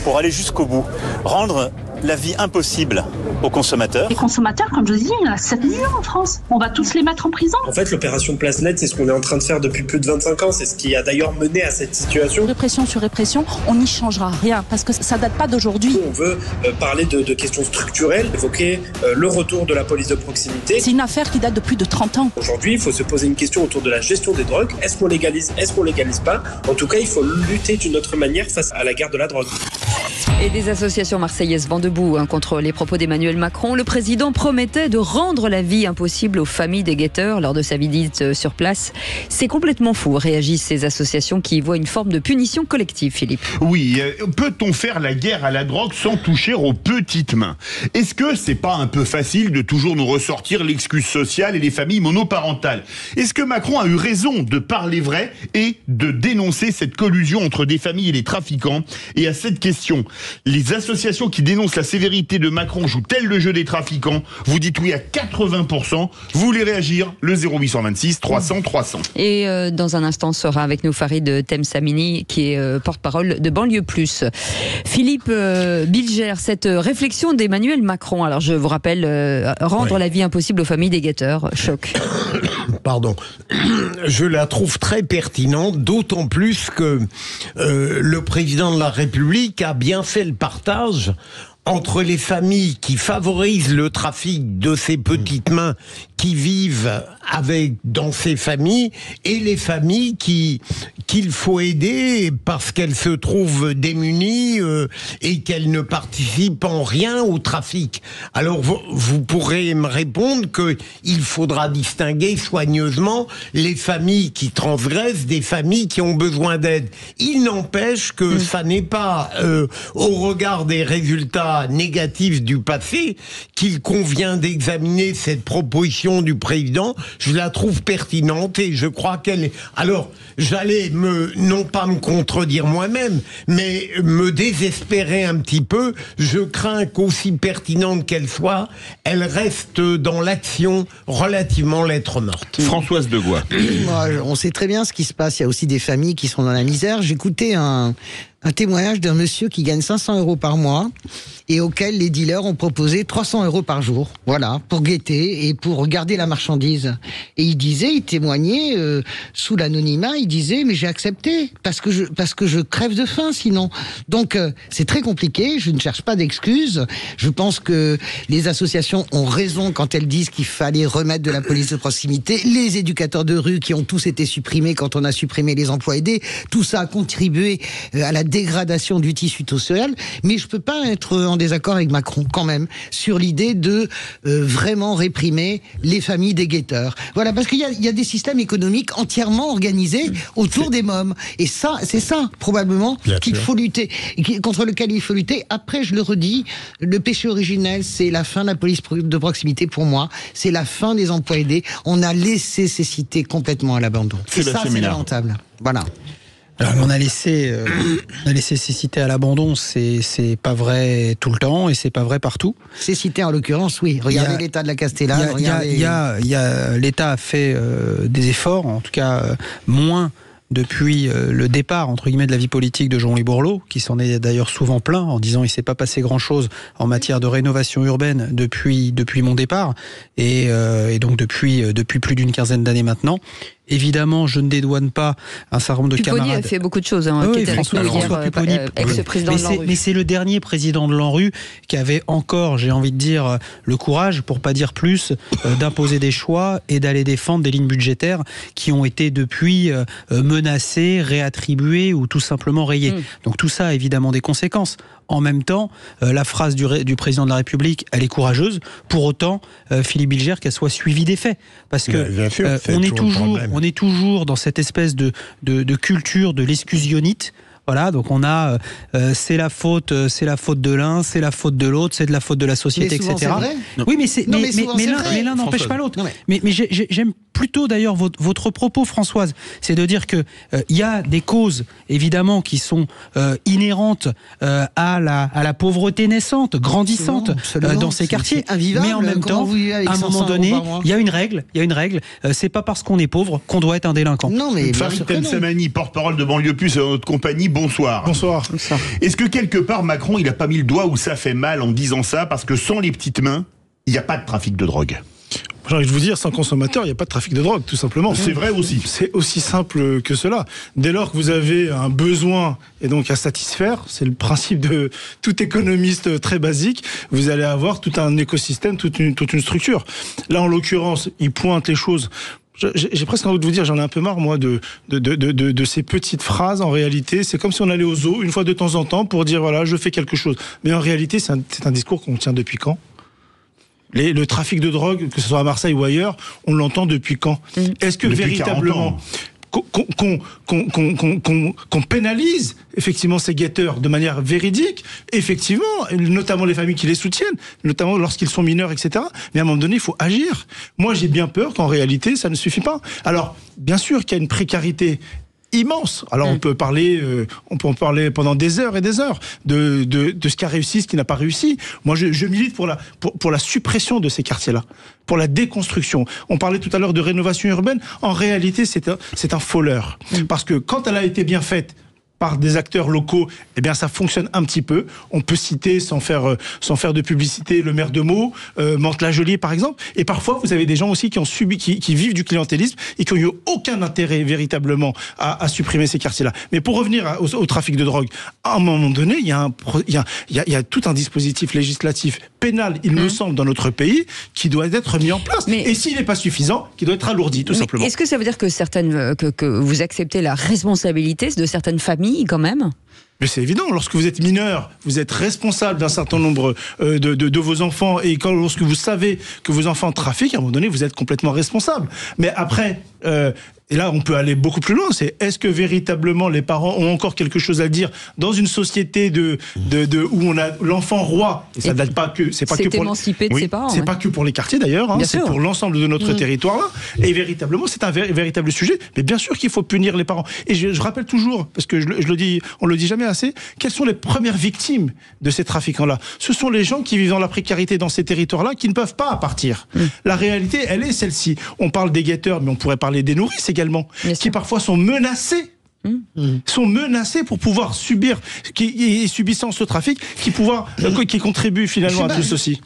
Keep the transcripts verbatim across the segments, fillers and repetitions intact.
pour aller jusqu'au bout, rendre la vie impossible aux consommateurs. Les consommateurs, comme je dis, il y en a sept millions en France. On va tous les mettre en prison. En fait, l'opération Place Nette, c'est ce qu'on est en train de faire depuis plus de vingt-cinq ans. C'est ce qui a d'ailleurs mené à cette situation. Répression sur répression, on n'y changera rien parce que ça date pas d'aujourd'hui. On veut euh, parler de, de questions structurelles, évoquer euh, le retour de la police de proximité. C'est une affaire qui date de plus de trente ans. Aujourd'hui, il faut se poser une question autour de la gestion des drogues. Est-ce qu'on légalise, est-ce qu'on légalise pas? En tout cas, il faut lutter d'une autre manière face à la guerre de la drogue. Et des associations marseillaises vont debout hein, contre les propos d'Emmanuel Macron. Le président promettait de rendre la vie impossible aux familles des guetteurs lors de sa visite sur place. C'est complètement fou, réagissent ces associations qui voient une forme de punition collective, Philippe. Oui, euh, peut-on faire la guerre à la drogue sans toucher aux petites mains? Est-ce que c'est pas un peu facile de toujours nous ressortir l'excuse sociale et les familles monoparentales? Est-ce que Macron a eu raison de parler vrai et de dénoncer cette collusion entre des familles et les trafiquants? Et à cette question, les associations qui dénoncent la sévérité de Macron jouent-elles le jeu des trafiquants? Vous dites oui à quatre-vingts pour cent. Vous voulez réagir? Le zéro huit cent vingt-six trois cents trois cents. Et euh, dans un instant sera avec nous Farid Temsamini, qui est euh, porte-parole de Banlieue Plus. Philippe euh, Bilger, cette réflexion d'Emmanuel Macron, alors je vous rappelle, euh, rendre ouais. la vie impossible aux familles des guetteurs, choc. Pardon. Je la trouve très pertinente, d'autant plus que euh, le président de la République a bien fait le partage entre les familles qui favorisent le trafic de ces petites mains qui vivent avec dans ces familles et les familles qui qu'il faut aider parce qu'elles se trouvent démunies euh, et qu'elles ne participent en rien au trafic. Alors vous, vous pourrez me répondre que il faudra distinguer soigneusement les familles qui transgressent des familles qui ont besoin d'aide. Il n'empêche que mmh. ça n'est pas euh, au regard des résultats négatifs du passé qu'il convient d'examiner cette proposition du président. Je la trouve pertinente et je crois qu'elle est... Alors, j'allais me, non pas me contredire moi-même, mais me désespérer un petit peu. Je crains qu'aussi pertinente qu'elle soit, elle reste dans l'action relativement lettre morte. Françoise Degois. On sait très bien ce qui se passe. Il y a aussi des familles qui sont dans la misère. J'écoutais un... un témoignage d'un monsieur qui gagne cinq cents euros par mois et auquel les dealers ont proposé trois cents euros par jour, voilà, pour guetter et pour regarder la marchandise. Et il disait, il témoignait euh, sous l'anonymat, il disait, mais j'ai accepté parce que je parce que je crève de faim sinon. Donc euh, c'est très compliqué. Je ne cherche pas d'excuses. Je pense que les associations ont raison quand elles disent qu'il fallait remettre de la police de proximité. Les éducateurs de rue qui ont tous été supprimés quand on a supprimé les emplois aidés, tout ça a contribué euh, à la dégradation du tissu social, mais je peux pas être en désaccord avec Macron quand même sur l'idée de euh, vraiment réprimer les familles des guetteurs. Voilà, parce qu'il y a, il y a des systèmes économiques entièrement organisés autour des mômes, et ça, c'est ça probablement Bien qu'il sûr. faut lutter, contre lequel il faut lutter. Après, je le redis, le péché originel, c'est la fin de la police de proximité pour moi, c'est la fin des emplois aidés. On a laissé ces cités complètement à l'abandon. Et ça, c'est lamentable. Voilà. Alors, on a laissé, euh, on a laissé ces cités à l'abandon, c'est c'est pas vrai tout le temps et c'est pas vrai partout. Ces cités en l'occurrence, oui. Regardez l'état de la Castellane. Il y a, il y a, il y a, l'État a fait euh, des efforts, en tout cas euh, moins depuis euh, le départ entre guillemets de la vie politique de Jean-Louis Borloo, qui s'en est d'ailleurs souvent plaint en disant il s'est pas passé grand-chose en matière de rénovation urbaine depuis depuis mon départ et, euh, et donc depuis euh, depuis plus d'une quinzaine d'années maintenant. Évidemment, je ne dédouane pas un certain nombre de Pupponi camarades. a fait beaucoup de choses, hein, oui, qui était François, avec nous hier, Pupponi, euh, ex-président mais de l'ANRU. Mais c'est le dernier président de l'ANRU qui avait encore, j'ai envie de dire, le courage, pour pas dire plus, euh, d'imposer des choix et d'aller défendre des lignes budgétaires qui ont été depuis euh, menacées, réattribuées ou tout simplement rayées. Mmh. Donc tout ça a évidemment des conséquences. En même temps, euh, la phrase du, du président de la République, elle est courageuse. Pour autant, euh, Philippe Bilger, qu'elle soit suivie des faits, parce que bien sûr, euh, on est toujours, on est toujours dans cette espèce de de, de culture de l'exclusionnite. Voilà, donc on a, euh, c'est la faute, euh, c'est la faute de l'un, c'est la faute de l'autre, c'est de la faute de la société, mais souvent, et cetera. C'est vrai. Oui, mais c'est, non, mais, mais, mais, mais l'un, mais l'un n'empêche pas l'autre. Mais, mais, mais j'ai, j'aime plutôt d'ailleurs votre, votre propos, Françoise, c'est de dire que il euh, y a des causes évidemment qui sont euh, inhérentes euh, à la à la pauvreté naissante, grandissante absolument, absolument. Euh, dans ces quartiers, invivable, mais en même temps, à un moment donné, il y a une règle, il y a une règle. Euh, c'est pas parce qu'on est pauvre qu'on doit être un délinquant. Non, mais Farid Temsamani, porte-parole de Banlieue Plus, dans notre compagnie. Bonsoir. Bonsoir. Bonsoir. Est-ce que quelque part Macron, il a pas mis le doigt où ça fait mal en disant ça, parce que sans les petites mains, il n'y a pas de trafic de drogue? J'ai envie de vous dire, sans consommateur, il n'y a pas de trafic de drogue, tout simplement. C'est vrai aussi. C'est aussi simple que cela. Dès lors que vous avez un besoin et donc à satisfaire, c'est le principe de tout économiste très basique, vous allez avoir tout un écosystème, toute une, toute une structure. Là, en l'occurrence, il pointe les choses. J'ai presque envie de vous dire, j'en ai un peu marre, moi, de, de, de, de, de ces petites phrases. En réalité, c'est comme si on allait au zoo une fois de temps en temps pour dire, voilà, je fais quelque chose. Mais en réalité, c'est un, c'est un discours qu'on tient depuis quand? Les, le trafic de drogue, que ce soit à Marseille ou ailleurs, on l'entend depuis quand? mmh. Est-ce que depuis véritablement qu'on qu'on, qu'on, qu'on, qu'on, qu'on pénalise effectivement ces guetteurs de manière véridique, effectivement, notamment les familles qui les soutiennent, notamment lorsqu'ils sont mineurs, et cetera. Mais à un moment donné, il faut agir. Moi, j'ai bien peur qu'en réalité, ça ne suffit pas. Alors, bien sûr qu'il y a une précarité immense. Alors, mmh. on peut parler, euh, on peut en parler pendant des heures et des heures de, de, de ce qui a réussi, ce qui n'a pas réussi. Moi, je, je milite pour la, pour, pour la suppression de ces quartiers-là, pour la déconstruction. On parlait tout à l'heure de rénovation urbaine. En réalité, c'est un, c'est un faux leurre. Mmh. Parce que quand elle a été bien faite par des acteurs locaux, eh bien ça fonctionne un petit peu. On peut citer, sans faire, euh, sans faire de publicité, le maire de Meaux, euh, Mantes-la-Jolie par exemple. Et parfois, vous avez des gens aussi qui ont subi, qui, qui vivent du clientélisme et qui n'ont eu aucun intérêt véritablement à, à supprimer ces quartiers-là. Mais pour revenir à, au, au trafic de drogue, à un moment donné, il y a, un, il y a, il y a, il y a tout un dispositif législatif pénal, il mmh. me semble, dans notre pays, qui doit être mis en place. Mais, et s'il n'est pas suffisant, qui doit être alourdi, tout simplement. Est-ce que ça veut dire que, certaines, que, que vous acceptez la responsabilité de certaines familles quand même? Mais c'est évident, lorsque vous êtes mineur, vous êtes responsable d'un certain nombre euh, de, de, de vos enfants, et quand, lorsque vous savez que vos enfants trafiquent, à un moment donné, vous êtes complètement responsable. Mais après, euh, et là on peut aller beaucoup plus loin, c'est est-ce que véritablement les parents ont encore quelque chose à dire dans une société de, de, de où on a l'enfant roi, et ça ne date pas que c'est pas que pour émancipé de oui, ses parents, c'est ouais. pas que pour les quartiers d'ailleurs, hein, c'est sûr. Pour l'ensemble de notre mmh. territoire là, et véritablement c'est un vé- véritable sujet. Mais bien sûr qu'il faut punir les parents. Et je, je rappelle toujours, parce que je, je le dis, on le dit jamais assez, quelles sont les premières victimes de ces trafiquants-là? Ce sont les gens qui vivent dans la précarité dans ces territoires-là, qui ne peuvent pas partir. Mmh. La réalité, elle est celle-ci. On parle des guetteurs, mais on pourrait parler des nourrices également, Bien qui sûr. parfois sont menacés. Mmh. sont menacés pour pouvoir subir, qui, et subissant ce trafic, qui pouvoir, mmh. qui contribue finalement à tout ceci.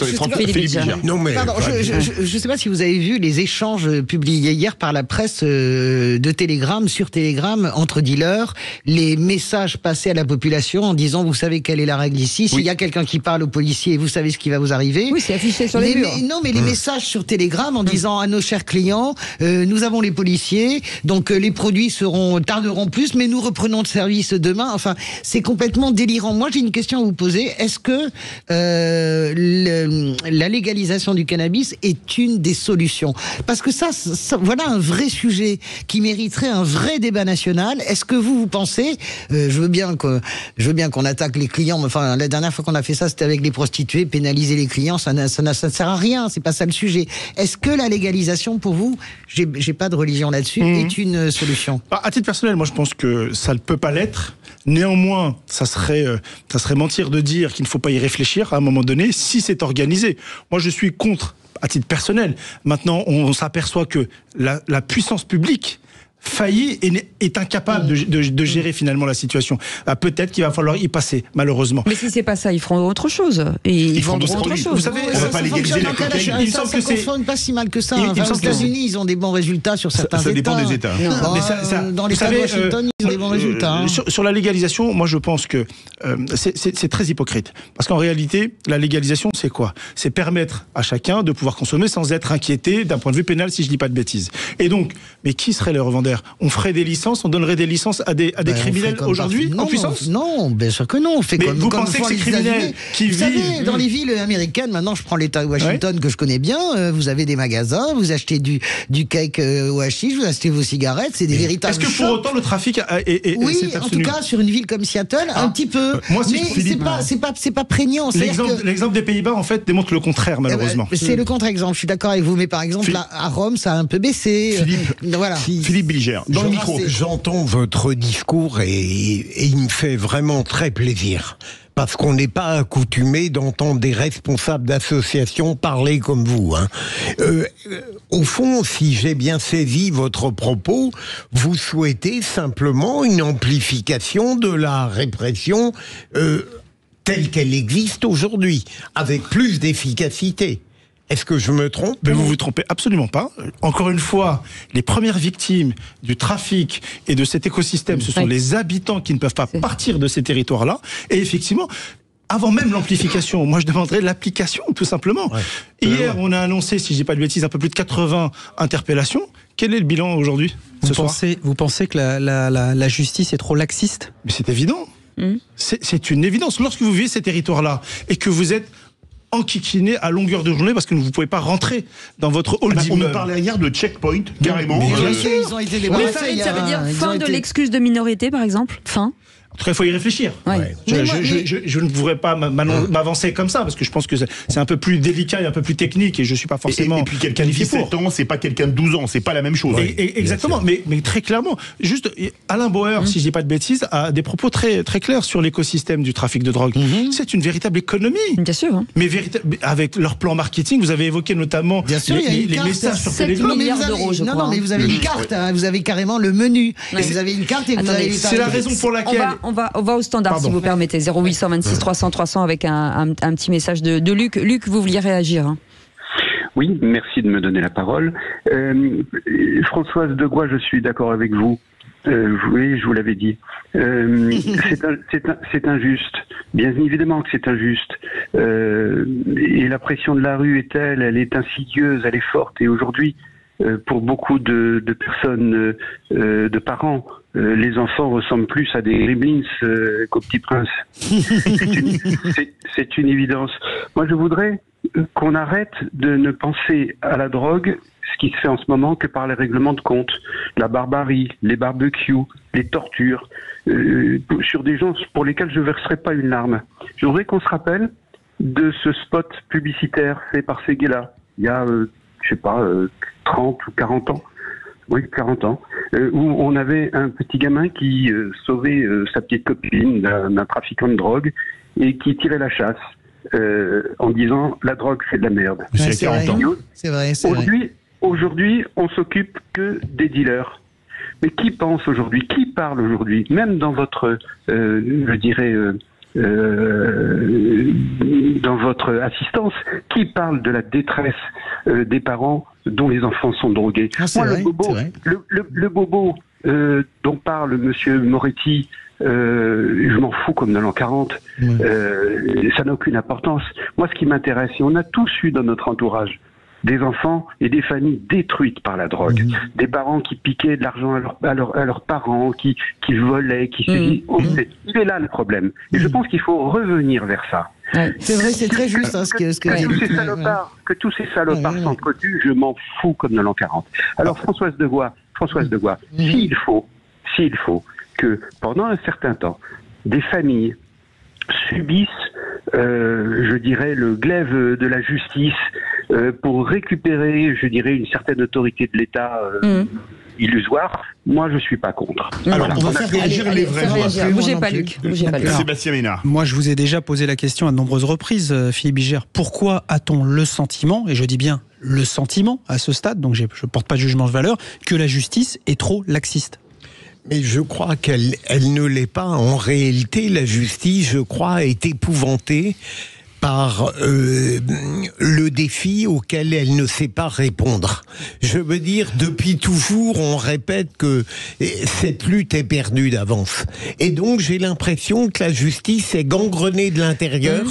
Non mais, Pardon, je ne sais pas si vous avez vu les échanges publiés hier par la presse de Telegram, sur Telegram, entre dealers, les messages passés à la population en disant, vous savez quelle est la règle ici, s'il oui. y a quelqu'un qui parle au policier, vous savez ce qui va vous arriver. Oui, c'est affiché sur les, les murs. Mais, non, mais mmh. les messages sur Telegram en mmh. disant à nos chers clients, euh, nous avons les policiers, donc euh, les produits seront tarderont plus, mais nous reprenons le service demain. Enfin, c'est complètement délirant. Moi, j'ai une question à vous poser. Est-ce que euh, le, la légalisation du cannabis est une des solutions? Parce que ça, ça, voilà un vrai sujet qui mériterait un vrai débat national. Est-ce que vous, vous pensez, euh, je veux bien que, je veux bien qu'on attaque les clients, mais enfin, la dernière fois qu'on a fait ça, c'était avec les prostituées, pénaliser les clients, ça, ça, ça, ça ne sert à rien. C'est pas ça le sujet. Est-ce que la légalisation, pour vous, j'ai, j'ai pas de religion là-dessus, mmh. est une solution? Bah, à titre personnel, moi, je pense que ça ne peut pas l'être. Néanmoins, ça serait, euh, ça serait mentir de dire qu'il ne faut pas y réfléchir à un moment donné si c'est organisé. Moi, je suis contre, à titre personnel. Maintenant, on, on s'aperçoit que la, la puissance publique faillit et est incapable de, de, de gérer finalement la situation. Ah, peut-être qu'il va falloir y passer, malheureusement. Mais si c'est pas ça, ils feront autre chose. Et ils, ils vendront autre chose. Vous savez, on va pas légaliser la cocaïne. Il me semble que c'est fonctionne pas si mal que ça. Il, enfin, aux États-Unis, ils ont des bons résultats sur certains ça, ça États. Ça dépend des États. Non, mais ça, ça, dans l'État de Washington, euh, ils ont des bons résultats. Hein. Sur, sur la légalisation, moi je pense que euh, c'est, c'est, c'est très hypocrite. Parce qu'en réalité, la légalisation, c'est quoi? C'est permettre à chacun de pouvoir consommer sans être inquiété d'un point de vue pénal, si je dis pas de bêtises. Et donc, mais qui serait le revendeur secondaire. On ferait des licences, on donnerait des licences à des, à des Ben, on criminels fait comme aujourd'hui partout. en Non, puissance. Non, bien sûr que non. On fait Mais comme, vous comme pensez font que ces les criminels États-Unis. qui vous savez, vivent- dans les villes américaines, maintenant je prends l'État de Washington que je connais bien, euh, vous avez des magasins, vous achetez du, du cake euh, au hashish, vous achetez vos cigarettes, c'est des véritables Est-ce que pour shops. autant le trafic a- est, est- Oui, s'est en tout abstenu? cas sur une ville comme Seattle, Ah. un petit peu. Moi, si mais je- c'est Philippe, pas, c'est pas, c'est pas prégnant. C'est-à-dire L'exemple que- l'exemple des Pays-Bas, en fait, démontre le contraire, malheureusement. Eh ben, c'est le contre-exemple. Je suis d'accord avec vous, mais par exemple, Philippe- là, à Rome, ça a un peu baissé. Philippe, Euh, voilà. Philippe Bilger, dans le Je- micro. J'entends votre discours et, et il me fait vraiment très plaisir. Parce qu'on n'est pas accoutumé d'entendre des responsables d'associations parler comme vous. Hein. Euh, euh, au fond, si j'ai bien saisi votre propos, vous souhaitez simplement une amplification de la répression euh, telle qu'elle existe aujourd'hui, avec plus d'efficacité. Est-ce que je me trompe? Mais vous vous trompez absolument pas. Encore une fois, les premières victimes du trafic et de cet écosystème, ce sont Oui. les habitants qui ne peuvent pas partir de ces territoires-là. Et effectivement, avant même l'amplification, moi je demanderais l'application, tout simplement. Ouais. Hier, on a annoncé, si je dis pas de bêtises, un peu plus de quatre-vingts interpellations. Quel est le bilan aujourd'hui, ce Vous soir? pensez, vous pensez que la, la, la, la justice est trop laxiste? Mais c'est évident. Mmh. C'est c'est une évidence. Lorsque vous vivez ces territoires-là et que vous êtes enquiquiné à longueur de journée parce que vous ne pouvez pas rentrer dans votre hall Ah bah, on d'immeuble. me parlait hier de checkpoint, carrément. Mais Euh, bien sûr, ils ont été Mais débarrassés. Farid, il y a ça veut dire un- ils fin ont de été- l'excuse de minorité, par exemple? Fin? En tout cas, il faut y réfléchir. Ouais. Je, Mais je- moi, je- mais- je- je ne pourrais pas m'annon- m'avancer comme ça parce que je pense que c'est c'est un peu plus délicat et un peu plus technique et je suis pas Et, forcément et puis quelqu'un de qualifié dix-sept pour. ans, c'est pas quelqu'un de douze ans, c'est pas la même chose. Et- et- exactement, mais, mais très clairement. Juste, Alain Bauer, si je dis pas de bêtises, a des propos très, très clairs sur l'écosystème du trafic de drogue. C'est une véritable économie. Bien sûr. Hein. Mais vérita- avec leur plan marketing, vous avez évoqué notamment Bien sûr, les, il y a les- une les carte, messages sur sept téléphone. Non, mais milliards vous avez- d'euros, je non, crois, non, mais hein. vous avez une carte, hein, vous avez carrément le menu. Ouais. Et vous avez une carte et vous Attendez, avez les C'est la tarifs. raison pour On laquelle. va, on, va, on va au standard, Pardon. si vous permettez. zéro huit cent vingt-six trois cents trois cents avec un, un, un petit message de, de Luc. Luc, vous vouliez réagir hein? Oui, merci de me donner la parole. Euh, Françoise Degois, je suis d'accord avec vous. Euh, oui, je vous l'avais dit. Euh, c'est un- c'est un- c'est injuste. Bien évidemment que c'est injuste. Euh, et la pression de la rue est telle, elle est insidieuse, elle est forte. Et aujourd'hui, euh, pour beaucoup de, de personnes, euh, euh, de parents, euh, les enfants ressemblent plus à des gremlins euh, qu'au Petit Prince. C'est une, c'est- c'est une évidence. Moi, je voudrais qu'on arrête de ne penser à la drogue, ce qui se fait en ce moment, que par les règlements de compte, la barbarie, les barbecues, les tortures, euh, sur des gens pour lesquels je ne verserai pas une larme. Je voudrais qu'on se rappelle de ce spot publicitaire fait par ces gays-là, il y a, euh, je sais pas, euh, trente ou quarante ans. Oui, quarante ans, euh, où on avait un petit gamin qui euh, sauvait euh, sa petite copine d'un d'un trafiquant de drogue et qui tirait la chasse euh, en disant « la drogue, c'est de la merde ». C'est Ouais, à c'est quarante vrai. ans. C'est vrai, c'est vrai. Aujourd'hui, aujourd'hui, on s'occupe que des dealers. Mais qui pense aujourd'hui? Qui parle aujourd'hui? Même dans votre, euh, je dirais, euh, euh, dans votre assistance, qui parle de la détresse euh, des parents dont les enfants sont drogués? Ah, c'est Moi, vrai, le bobo, c'est vrai. le, le- le bobo euh, dont parle Monsieur Moretti, euh, je m'en fous comme de l'an quarante. Ouais. Euh, ça n'a aucune importance. Moi, ce qui m'intéresse, et on a tous eu dans notre entourage des enfants et des familles détruites par la drogue, Mhm. des parents qui piquaient de l'argent à, leur- à, leur- à leurs parents, qui, qui volaient, qui se Mhm. disaient, oh, c'est- il est là le problème. Et je pense qu'il faut revenir vers ça. Ouais. C'est vrai, c'est très juste hein, ce que, ce que Que dit tous Luc. ces salopards, que tous ces salopards Ouais, ouais, ouais. s'entretuent, je m'en fous comme de l'an quarante. Alors Françoise Degois, Françoise Degois, Mhm. s'il faut, s'il faut que pendant un certain temps, des familles subissent, euh, je dirais, le glaive de la justice euh, pour récupérer, je dirais, une certaine autorité de l'État euh, Mmh. illusoire, moi je suis pas contre. Alors, Voilà. on va On a- faire réagir Allez, les allez, vrais. faire On va réagir. plus, Bougez moi pas, non plus. Luc. Bougez pas, Luc. Sébastien Ménard. Moi, je vous ai déjà posé la question à de nombreuses reprises, euh, Philippe Bilger. Pourquoi a-t-on le sentiment, et je dis bien le sentiment à ce stade, donc j'ai- je ne porte pas de jugement de valeur, que la justice est trop laxiste? Mais je crois qu'elle elle ne l'est pas. En réalité, la justice, je crois, est épouvantée par euh, le défi auquel elle ne sait pas répondre. Je veux dire, depuis toujours, on répète que cette lutte est perdue d'avance. Et donc, j'ai l'impression que la justice est gangrenée de l'intérieur mmh. par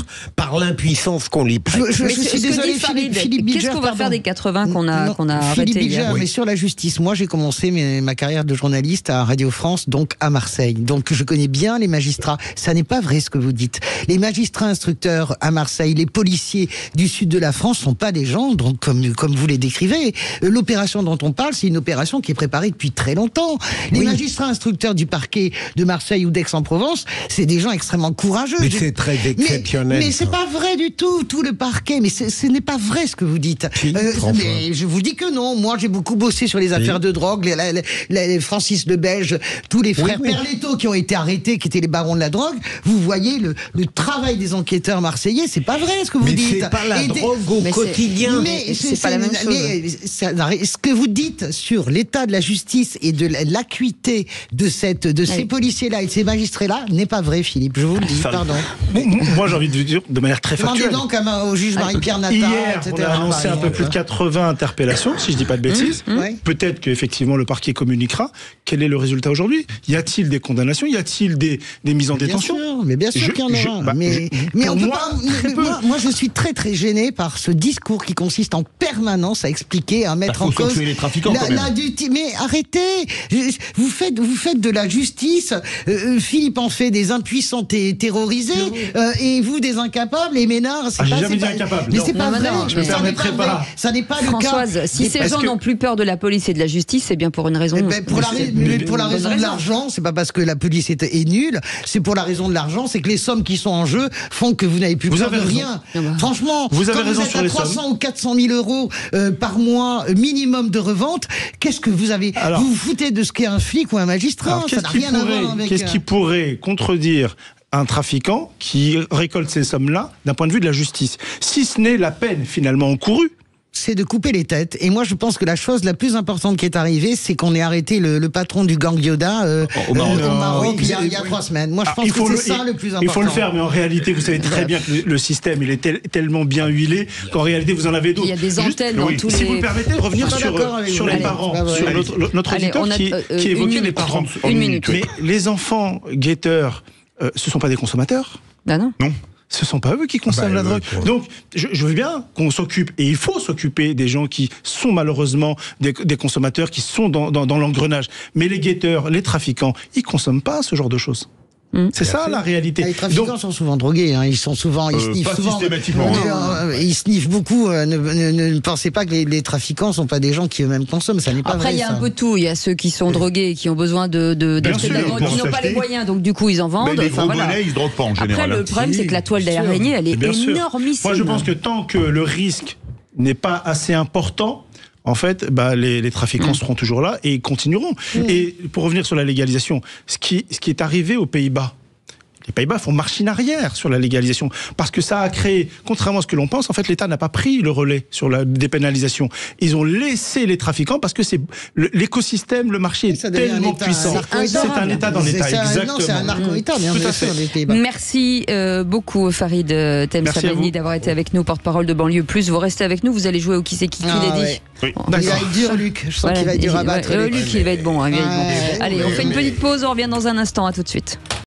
par l'impuissance qu'on les prête. Je, je, Mais je ce- suis ce que désolé, dit Philippe, Farid, Philippe qu'est-ce Bilger, qu'on va pardon. faire des quatre-vingts qu'on a, Non, qu'on a Philippe arrêtés Bilger, hier mais sur la justice, moi j'ai commencé mes- ma carrière de journaliste à Radio France, donc à Marseille. Donc je connais bien les magistrats. Ça n'est pas vrai ce que vous dites. Les magistrats instructeurs à Marseille, les policiers du sud de la France sont pas des gens donc, comme, comme vous les décrivez. Euh, L'opération dont on parle, c'est une opération qui est préparée depuis très longtemps. Les Oui. magistrats instructeurs du parquet de Marseille ou d'Aix-en-Provence, c'est des gens extrêmement courageux. Mais Je- c'est très mais, exceptionnel. mais c'est pas vrai du tout, tout le parquet. Mais c'est- ce n'est pas vrai ce que vous dites. Si, François. mais je vous dis que non. Moi, j'ai beaucoup bossé sur les affaires de drogue. Les, les- les- les Francis le Belge, tous les frères oui. Perletto qui ont été arrêtés, qui étaient les barons de la drogue. Vous voyez le, le travail des enquêteurs marseillais. C'est pas vrai ce que vous Mais dites. c'est pas la Et des- drogue au Mais c'est- quotidien. mais c'est pas la même chose. mais ça n'a rien- ce que vous dites sur l'état de la justice et de la- l'acuité de cette de ces Allez. policiers-là et de ces magistrats-là n'est pas vrai, Philippe. Je vous le dis. Pardon. Bon, moi, j'ai envie de vous dire de manière très Demandez factuelle. donc à ma- au juge Marie-Pierre Nata, Hier, et cetera. on a annoncé par un peu exemple. plus de quatre-vingts interpellations, si je dis pas de bêtises. Ouais. Peut-être qu'effectivement le parquet communiquera. Quel est le résultat aujourd'hui? Y a-t-il des condamnations? Y a-t-il des, des mises en Bien détention? sûr, mais bien sûr Je- qu'il y en je- aura. bah, mais je- mais pour on peut moi, pas. très mais peu. moi, moi, je suis très très gêné par ce discours qui consiste en permanence à expliquer, à mettre Bah, faut en cause sanctionner les trafiquants, la, quand même. la duti- Mais arrêtez. Je- Vous faites vous faites de la justice. Euh, Philippe en fait des impuissants et terrorisés, euh, et vous des incapables et Ménard. c'est Ah, j'ai pas- jamais c'est dit pas- incapable, Mais non. c'est pas Non, vrai. non, je me Ça n'est permettrai pas. pas. vrai. Ça n'est pas le cas. Françoise, si Mais ces parce gens que- n'ont plus peur de la police et de la justice, c'est bien pour une raison. Eh ben, pour, la, Mais rai- c'est- mais pour la bonne raison de l'argent, c'est pas parce que la police est, est nulle, c'est pour la raison de l'argent, c'est que les sommes qui sont en jeu font que vous n'avez plus Vous peur avez de raison. rien. Ah bah. Franchement, Vous avez quand raison vous êtes sur à les trois cents sommes. ou quatre cent mille euros euh, par mois euh, minimum de revente, qu'est-ce que vous avez Alors- Vous vous foutez de ce qu'est un flic ou un magistrat. Alors, Ça qu'est-ce n'a qui rien à pourrait, voir avec. qu'est-ce qui euh, pourrait contredire un trafiquant qui récolte ces sommes-là d'un point de vue de la justice, si ce n'est la peine finalement encourue? C'est de couper les têtes. Et moi, je pense que la chose la plus importante qui est arrivée, c'est qu'on ait arrêté le, le patron du gang Yoda euh, Au Maroc. euh, au Maroc Oui, il y a, oui. il y a trois semaines. Moi, je Ah, pense il faut que le- c'est ça il- le plus important. Il faut le faire, mais en réalité, vous savez très bien que le, le système, il est tel- tellement bien huilé qu'en réalité, vous en avez d'autres. Il y a des Juste- antennes dans oui. tous Si les- vous me permettez, revenir Je suis sur, pas d'accord avec sur vous. les Allez, parents, c'est pas vrai. sur notre, notre Allez, auditeur on a, qui, euh, qui une évoquait minute. les parents. Une minute. Mais les enfants guetteurs, euh, ce ne sont pas des consommateurs. Bah non. Non. Ce sont pas eux qui consomment Bah, la euh, drogue. pour- Donc, je, je veux bien qu'on s'occupe, et il faut s'occuper des gens qui sont malheureusement des, des consommateurs, qui sont dans, dans, dans l'engrenage. Mais les guetteurs, les trafiquants, ils consomment pas ce genre de choses. Mm. C'est ça la réalité. Les trafiquants Donc, sont souvent drogués, hein. Ils sont souvent, ils Euh, sniffent pas souvent. systématiquement. Euh, euh, ils sniffent beaucoup. euh, ne, ne- ne- ne pensez pas que les, les trafiquants sont pas des gens qui eux-mêmes consomment. Ça n'est pas Après, vrai. il y a ça. un peu de tout. Il y a ceux qui sont drogués et qui ont besoin de, de, Bien d'acheter de sûr, la drogue, pour qui n'ont pas s'acheter. les moyens, donc du coup, ils en vendent. Mais les Enfin, gros voilà. bonnets, ils se droguent pas en Après, général. le problème, c'est que la toile d'araignée, elle est bien sûr. énormissime. Moi, je pense que tant que le risque n'est pas assez important, en fait, bah, les, les trafiquants Mm. seront toujours là et ils continueront. Et pour revenir sur la légalisation, ce qui, ce qui est arrivé aux Pays-Bas, les Pays-Bas font machine arrière sur la légalisation parce que ça a créé, contrairement à ce que l'on pense, en fait, l'État n'a pas pris le relais sur la dépénalisation. Ils ont laissé les trafiquants parce que c'est le- l'écosystème, le marché est Ça devient un tellement État puissant. narco-État. C'est un État dans C'est l'État, ça, exactement. Non, c'est un narco-État, bien, Tout bien à fait. sûr, les Pays-Bas. Merci euh, beaucoup Farid euh, Merci à Temsabani vous. d'avoir été avec nous, porte-parole de Banlieue Plus. Vous restez avec nous, vous allez jouer au Qui c'est qui qui Ah, l'a dit. ouais. Oui. Il va D'accord. être dur, Luc. Je sens Voilà. qu'il va être dur à battre. Ouais, euh, Luc. Luc, il va être bon. hein, il va être bon. Ouais. Allez, on fait une petite pause, on revient dans un instant. À tout de suite.